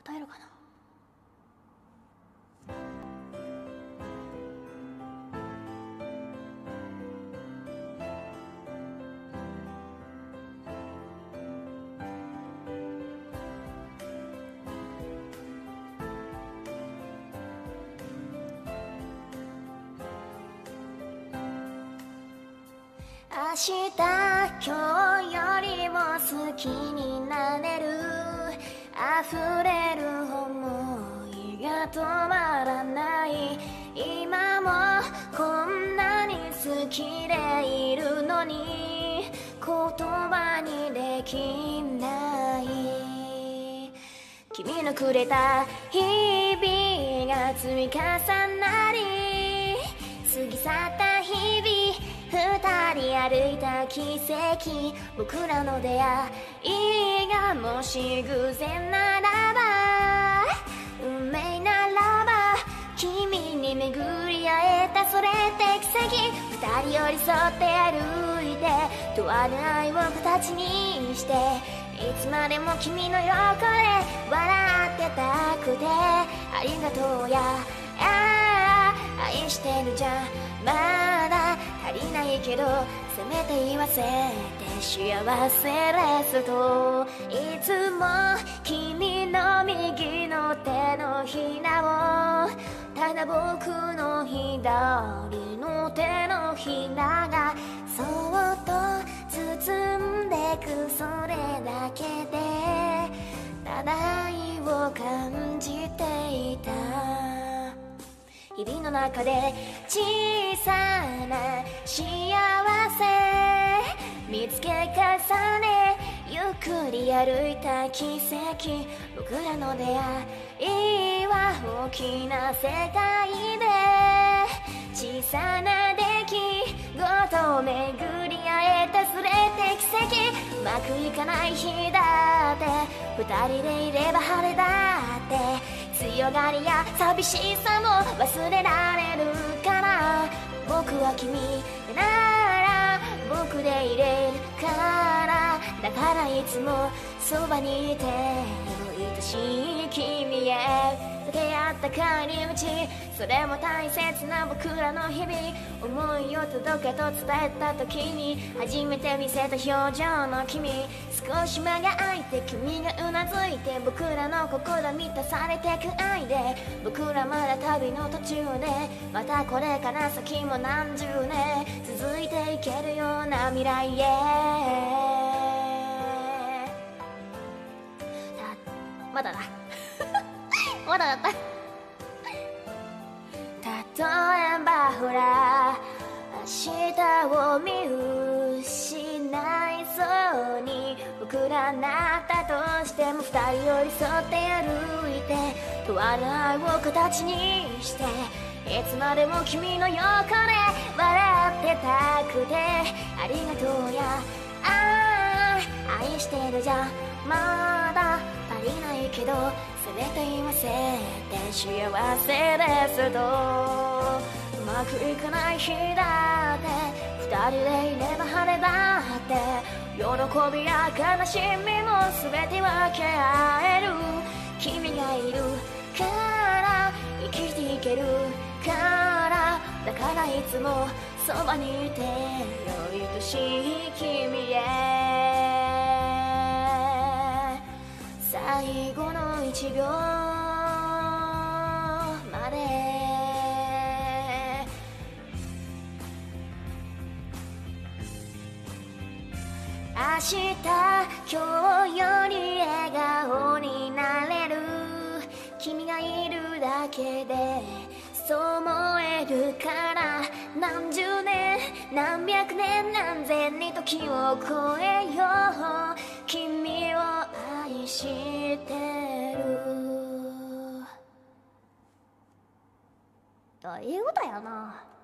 答えるかな。明日今日よりも好きになれる溢れる想いが止まらない。今もこんなに好きでいるのに言葉にできない。君のくれた日々が積み重なり過ぎ去った日々二人歩いた奇跡僕らの出会いがもし偶然ならば運命ならば君に巡り会えたそれって奇跡。二人寄り添って歩いてとある愛を形にしていつまでも君の横で笑ってたくてありがとうや愛してるじゃまだ足りないけどせめて言わせて幸せですといつも君の右の手のひらをただ僕の左の手のひらがそっと包んでくそれだけでただ愛を感じていた。日々の中で小さな幸せ見つけ重ねゆっくり歩いた奇跡僕らの出会いは大きな世界で小さな出来事を巡り会えたそれって奇跡。うまくいかない日だって二人でいれば晴れだって強がりや寂しさも忘れられるから僕は君なら僕でいれるからだからいつもそばにいて愛しい君へ出会った帰り道それも大切な僕らの日々思いを届けと伝えた時に初めて見せた表情の君少し間が空いて君がうなずいて僕らの心満たされてく愛で僕らまだ旅の途中でまたこれから先も何十年続いていけるような未来へまだだまだだった例えばほら明日を見失いそうに僕らなったとしても二人寄り添って歩いてとある愛を形にしていつまでも君の横で笑ってたくてありがとうや愛してるじゃまだ足りないけどせめて言わせて幸せですとうまくいかない日だって二人でいれば晴れだって喜びや悲しみも全て分け合える君がいるから生きていけるからだからいつもそばにいて愛しい君へ最後の1秒まで明日今日より笑顔になれる君がいるだけでそう思えるから何十年何百年何千に時を超えよう君を愛してるということやな。